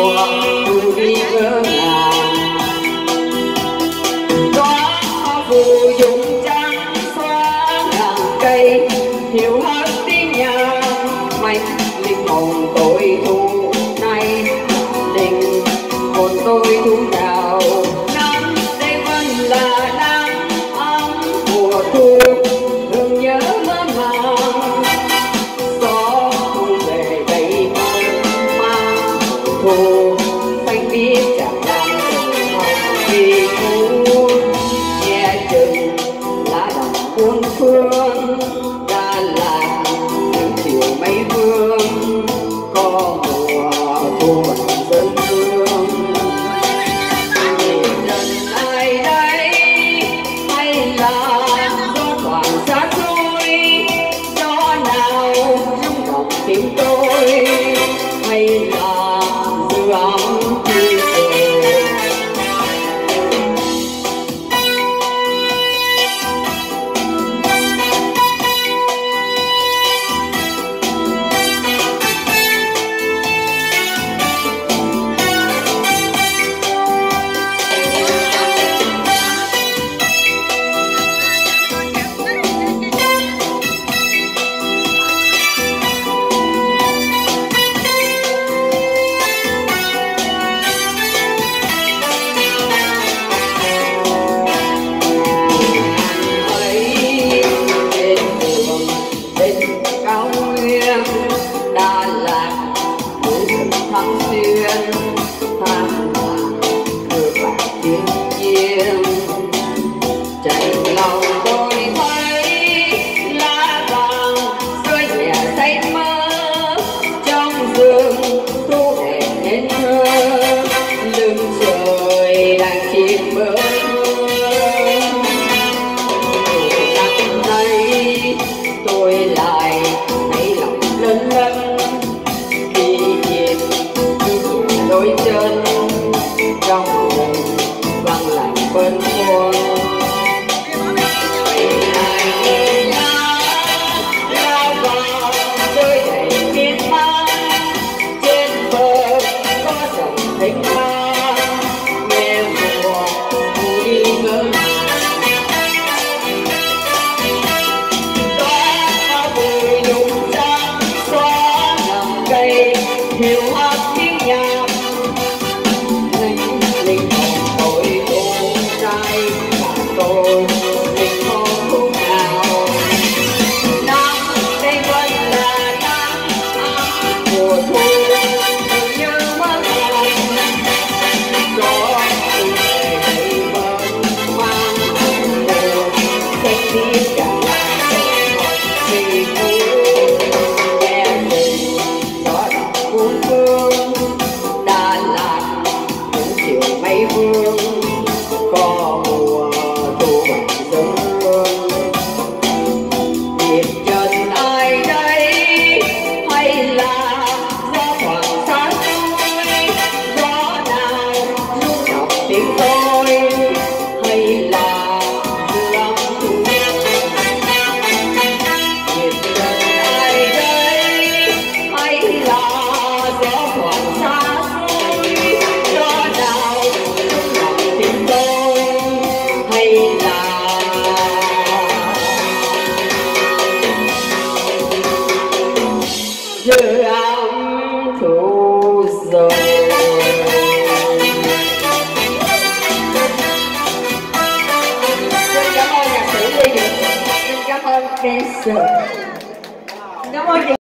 mùa thu đi ngỡ ngàng. Gió phù dung trắng xóa ngàn cây, hiểu hết tiếng nhạc mạch linh hồn tôi thu nay. Linh hồn tôi thu nào nắng đây vẫn là nắng ấm mùa thu, thương nhớ mơ màng. Gió thu về đây mang thu xanh biếc chẳng đang vì thu nghe chừng lá đỏ buồn phương. Đà Lạt những chiều mây vương có mùa thu vẫn dân hương. Nhìn dần ai đây hay là gió thoảng xa xôi, gió nào rung động tim tôi hay là dư ấm khi về. Đà Lạt núi rừng thắm xuyên than vàng đưa bạc thiên nhiên. Chạy lòng tôi thấy lá vàng rơi nhẹ say mơ trong rừng thu đẹp nên thơ. Lưng trời đang chìm bơi nắng nay tôi lại thấy lòng lân lân khi nhìn đôi chân trong rừng vắng lạnh quên khuôn. Lá vàng rơi đầy miên man trên bờ có dòng thanh thang nghe mùa thu đi ngỡ ngàng. Hiểu hết tiếng nhạc linh hồn tôi thu trai và tôi linh hồn thu nào. Nắng đây vẫn là nắng ấm mùa thu như mơ màng. Gió thu về đây vẫn mang buồn xanh biếc chẳng vì thu nghe tình gió đỏ cuốn phương. Đà Lạt những chiều mây vương có mùa thu vẫn dân hương. Nhìn chân ai đây hay là gió thoảng xa xôi, gió nào rung động tiếng tôi hay là dư âm thu. Nhìn chân ai đây hay là gió thoảng xa xôi, gió nào rung động tim tôi hay là dư âm thu rồi. Xin cảm ơn nhạc sĩ Ly Dũng. Xin cảm ơn dancer. Cảm ơn chị.